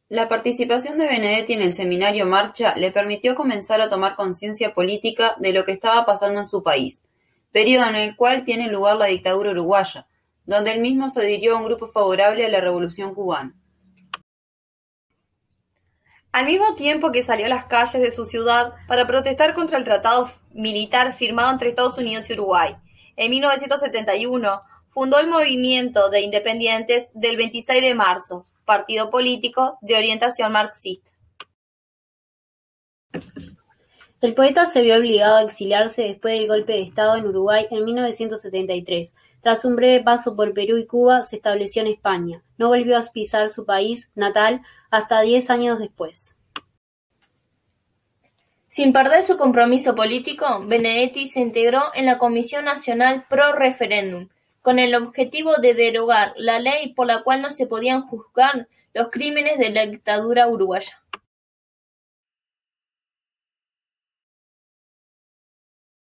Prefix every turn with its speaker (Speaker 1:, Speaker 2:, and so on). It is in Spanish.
Speaker 1: La participación de Benedetti en el seminario Marcha le permitió comenzar a tomar conciencia política de lo que estaba pasando en su país, periodo en el cual tiene lugar la dictadura uruguaya, donde él mismo se adhirió a un grupo favorable a la Revolución cubana.
Speaker 2: Al mismo tiempo que salió a las calles de su ciudad para protestar contra el tratado militar firmado entre Estados Unidos y Uruguay, en 1971 fundó el Movimiento de Independientes del 26 de marzo, partido político de orientación marxista.
Speaker 3: El poeta se vio obligado a exiliarse después del golpe de Estado en Uruguay en 1973. Tras un breve paso por Perú y Cuba, se estableció en España. No volvió a pisar su país natal hasta 10 años después.
Speaker 4: Sin perder su compromiso político, Benedetti se integró en la Comisión Nacional Pro Referéndum, con el objetivo de derogar la ley por la cual no se podían juzgar los crímenes de la dictadura uruguaya.